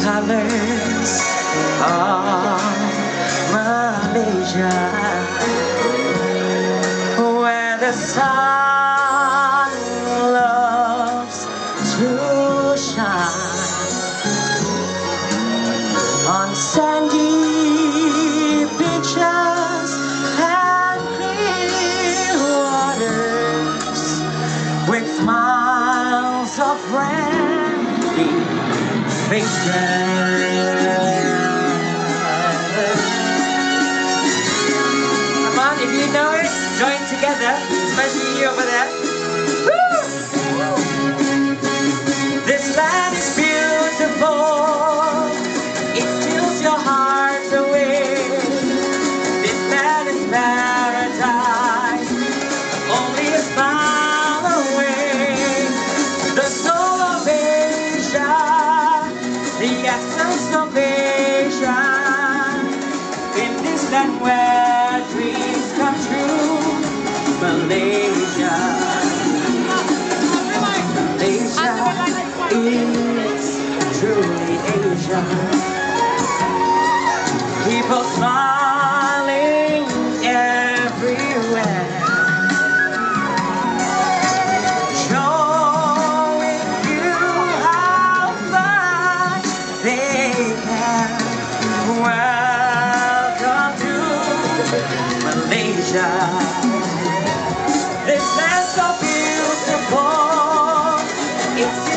colors of Malaysia, where the sun loves to shine on sandy beaches and clear waters, with smiles of friendly faces. Come on, if you know it, join together, especially you over there. Woo! This land is beautiful, it fills your heart away. This land is paradise, only a smile away. The soul of Asia, the essence of Asia, in this land where dreams come true. Malaysia, Malaysia is truly Asia. People smiling everywhere, showing you how much they care. Welcome to Malaysia. This land so beautiful, it's